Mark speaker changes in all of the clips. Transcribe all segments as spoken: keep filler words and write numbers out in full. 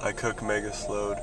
Speaker 1: I cook mega slowed.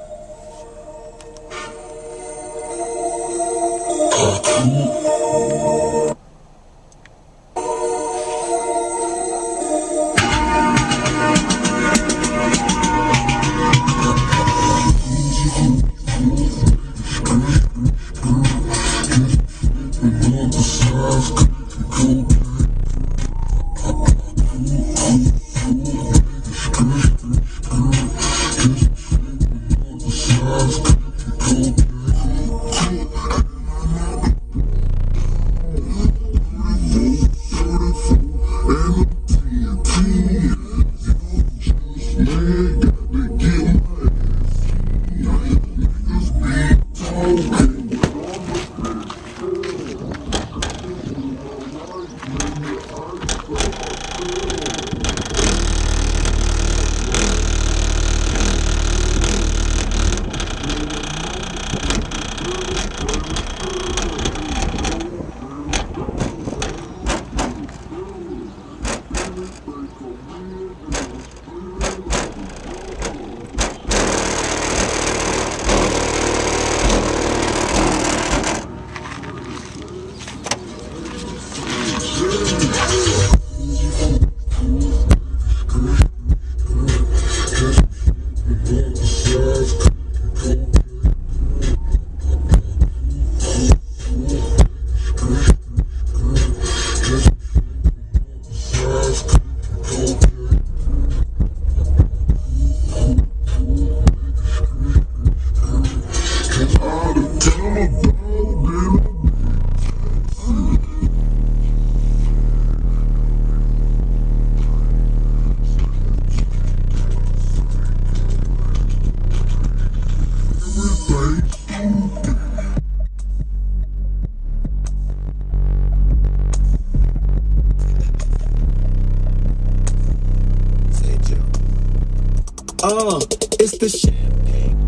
Speaker 2: Uh, it's the champagne.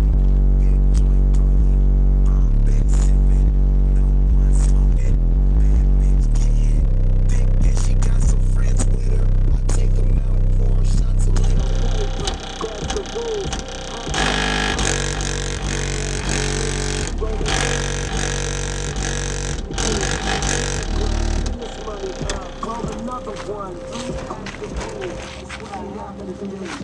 Speaker 2: Been sipping, no one smoking. Bad bitch can't think that she got some friends with her. I take them out, pour shots of like got the rules. Call another one. That's what I happen to do.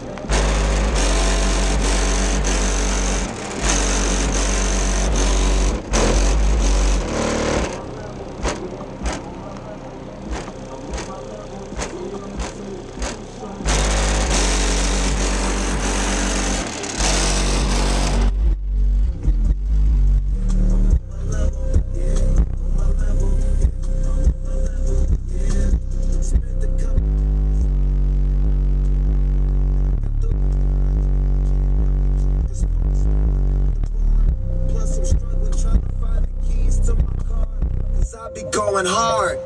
Speaker 2: Going hard.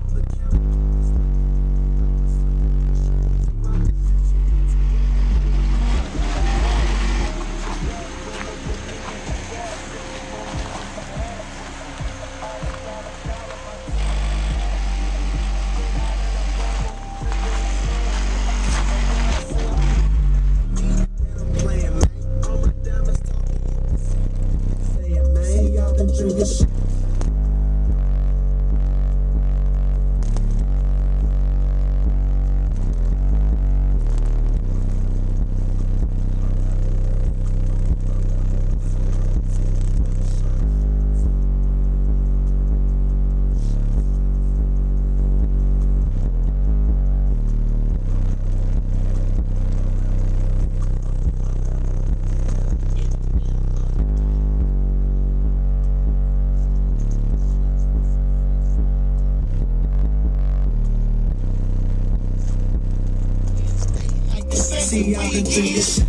Speaker 2: See, I've been drinking.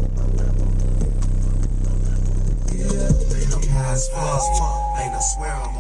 Speaker 2: As far as fuck, ain't I swear I'm